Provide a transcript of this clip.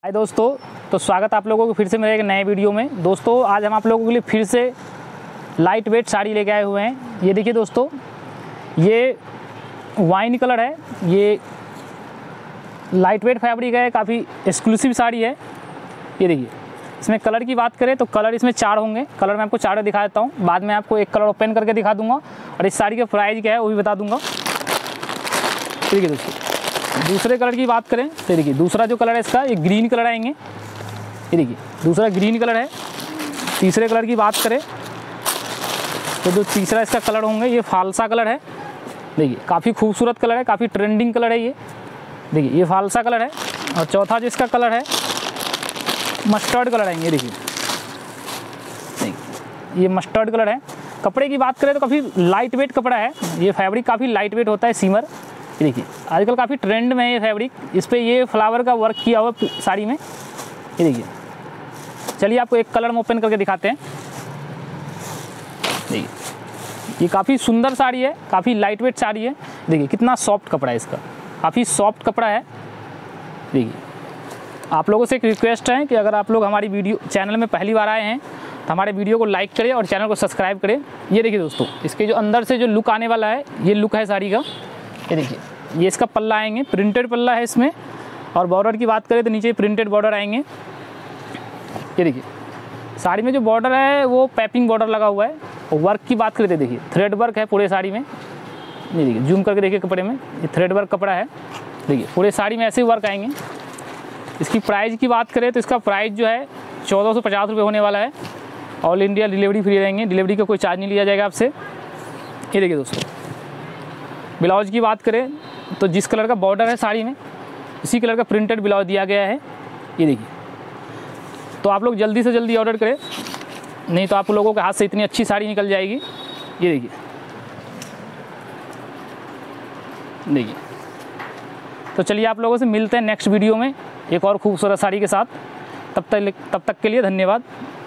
हाय दोस्तों, तो स्वागत है आप लोगों को फिर से मेरे एक नए वीडियो में। दोस्तों आज हम आप लोगों के लिए फिर से लाइट वेट साड़ी लेके आए हुए हैं। ये देखिए दोस्तों, ये वाइन कलर है, ये लाइट वेट फैब्रिक है, काफ़ी एक्सक्लूसिव साड़ी है। ये देखिए, इसमें कलर की बात करें तो कलर इसमें 4 होंगे। कलर मैं आपको 4 दिखा देता हूँ, बाद में आपको एक कलर ओपन करके दिखा दूँगा और इस साड़ी का प्राइस क्या है वो भी बता दूँगा। ठीक है दोस्तों, दूसरे कलर की बात करें तो देखिए, दूसरा जो कलर है इसका ये ग्रीन कलर आएंगे। ये देखिए दूसरा ग्रीन कलर है। तीसरे कलर की बात करें तो जो तीसरा इसका कलर होंगे ये फालसा कलर है। देखिए काफ़ी खूबसूरत कलर है, काफ़ी ट्रेंडिंग कलर है ये। देखिए ये फालसा कलर है। और चौथा जो इसका कलर है मस्टर्ड कलर आएंगे। देखिए ये मस्टर्ड कलर है। कपड़े की बात करें तो काफ़ी लाइट वेट कपड़ा है। ये फैब्रिक काफ़ी लाइट वेट होता है, सीमर। ये देखिए आजकल काफ़ी ट्रेंड में है ये फैब्रिक। इस पर ये फ्लावर का वर्क किया हुआ साड़ी में। ये देखिए, चलिए आपको एक कलर में ओपन करके दिखाते हैं। देखिए ये काफ़ी सुंदर साड़ी है, काफ़ी लाइट वेट साड़ी है। देखिए कितना सॉफ्ट कपड़ा है इसका, काफ़ी सॉफ्ट कपड़ा है। देखिए आप लोगों से एक रिक्वेस्ट है कि अगर आप लोग हमारी वीडियो चैनल में पहली बार आए हैं तो हमारे वीडियो को लाइक करें और चैनल को सब्सक्राइब करें। ये देखिए दोस्तों, इसके जो अंदर से जो लुक आने वाला है, ये लुक है साड़ी का। ये देखिए, ये इसका पल्ला आएंगे, प्रिंटेड पल्ला है इसमें। और बॉर्डर की बात करें तो नीचे प्रिंटेड बॉर्डर आएंगे। ये देखिए साड़ी में जो बॉर्डर है वो पैपिंग बॉर्डर लगा हुआ है। और वर्क की बात करें तो देखिए थ्रेड वर्क है पूरे साड़ी में। ये देखिए जूम करके देखिए कपड़े में, ये थ्रेड वर्क कपड़ा है। देखिए पूरे साड़ी में ऐसे ही वर्क आएंगे। इसकी प्राइस की बात करें तो इसका प्राइस जो है 1450 रुपये होने वाला है। ऑल इंडिया डिलीवरी फ्री रहेंगे, डिलीवरी का कोई चार्ज नहीं लिया जाएगा आपसे। ये देखिए दोस्तों, ब्लाउज की बात करें तो जिस कलर का बॉर्डर है साड़ी में इसी कलर का प्रिंटेड ब्लाउज दिया गया है। ये देखिए, तो आप लोग जल्दी से जल्दी ऑर्डर करें, नहीं तो आप लोगों के हाथ से इतनी अच्छी साड़ी निकल जाएगी। ये देखिए, देखिए तो चलिए आप लोगों से मिलते हैं नेक्स्ट वीडियो में एक और खूबसूरत साड़ी के साथ। तब तक के लिए धन्यवाद।